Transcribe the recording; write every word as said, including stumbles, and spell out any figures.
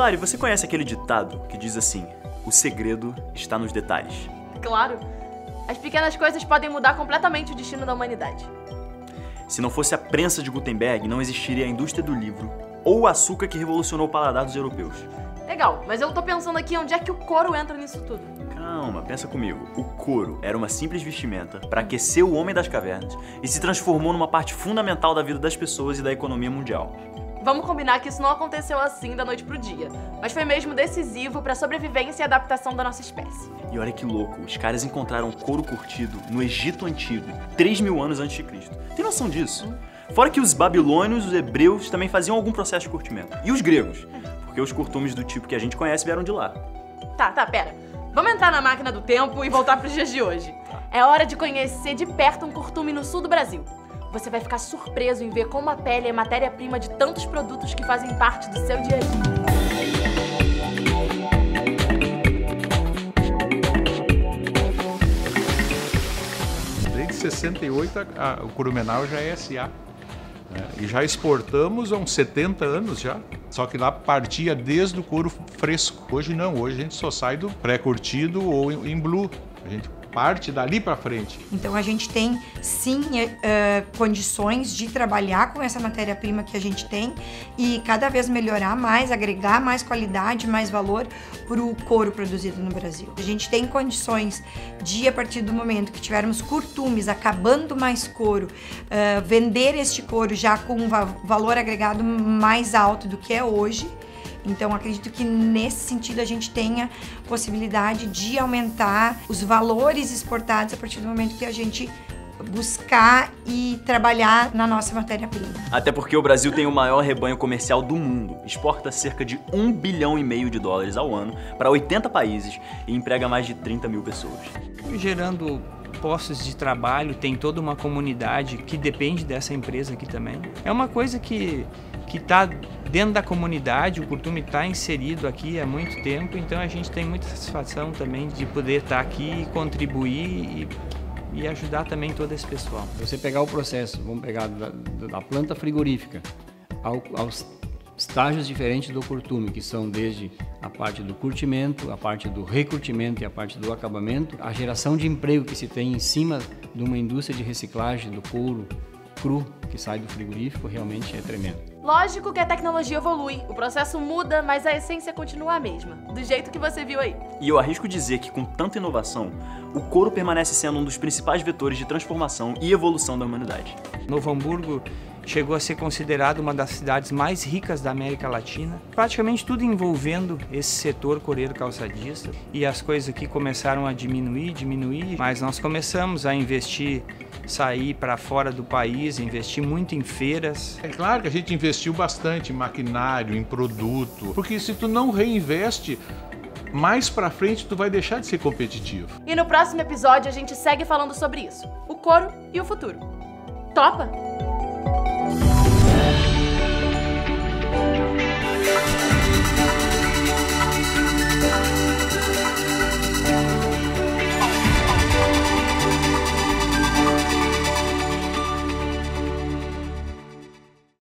Lari, você conhece aquele ditado que diz assim: o segredo está nos detalhes? Claro. As pequenas coisas podem mudar completamente o destino da humanidade. Se não fosse a prensa de Gutenberg, não existiria a indústria do livro ou o açúcar que revolucionou o paladar dos europeus. Legal, mas eu tô pensando aqui onde é que o couro entra nisso tudo. Calma, pensa comigo. O couro era uma simples vestimenta para aquecer o homem das cavernas e se transformou numa parte fundamental da vida das pessoas e da economia mundial. Vamos combinar que isso não aconteceu assim da noite pro dia, mas foi mesmo decisivo para a sobrevivência e adaptação da nossa espécie. E olha que louco, os caras encontraram couro curtido no Egito Antigo, três mil anos antes de Cristo. Tem noção disso? Hum. Fora que os babilônios, os hebreus também faziam algum processo de curtimento. E os gregos, porque os costumes do tipo que a gente conhece vieram de lá. Tá, tá, pera. Vamos entrar na máquina do tempo e voltar pros dias de hoje. É hora de conhecer de perto um curtume no sul do Brasil. Você vai ficar surpreso em ver como a pele é matéria-prima de tantos produtos que fazem parte do seu dia a dia. Desde sessenta e oito, a, a, o Curumenal já é S A. Né? E já exportamos há uns setenta anos já. Só que lá partia desde o couro fresco. Hoje não, hoje a gente só sai do pré-curtido ou em, em blue. A gente parte dali para frente. Então a gente tem sim uh, condições de trabalhar com essa matéria-prima que a gente tem e cada vez melhorar mais, agregar mais qualidade, mais valor para o couro produzido no Brasil. A gente tem condições de, a partir do momento que tivermos curtumes acabando mais couro, uh, vender este couro já com um va- valor agregado mais alto do que é hoje. Então, acredito que nesse sentido a gente tenha possibilidade de aumentar os valores exportados a partir do momento que a gente buscar e trabalhar na nossa matéria-prima. Até porque o Brasil tem o maior rebanho comercial do mundo, exporta cerca de um bilhão e meio de dólares ao ano para oitenta países e emprega mais de trinta mil pessoas. Gerando postos de trabalho, tem toda uma comunidade que depende dessa empresa aqui também. É uma coisa que que está dentro da comunidade, o curtume está inserido aqui há muito tempo, então a gente tem muita satisfação também de poder estar aqui e contribuir e, e ajudar também todo esse pessoal. Você pegar o processo, vamos pegar da, da planta frigorífica ao, aos estágios diferentes do curtume, que são desde a parte do curtimento, a parte do recurtimento e a parte do acabamento, a geração de emprego que se tem em cima de uma indústria de reciclagem do couro cru que sai do frigorífico realmente é tremendo. Lógico que a tecnologia evolui, o processo muda, mas a essência continua a mesma, do jeito que você viu aí. E eu arrisco dizer que com tanta inovação, o couro permanece sendo um dos principais vetores de transformação e evolução da humanidade. Novo Hamburgo chegou a ser considerado uma das cidades mais ricas da América Latina, praticamente tudo envolvendo esse setor coureiro calçadista, e as coisas aqui começaram a diminuir, diminuir, mas nós começamos a investir, sair para fora do país, investir muito em feiras. É claro que a gente investiu bastante em maquinário, em produto, porque se tu não reinveste, mais pra frente tu vai deixar de ser competitivo. E no próximo episódio a gente segue falando sobre isso, o couro e o futuro. Topa?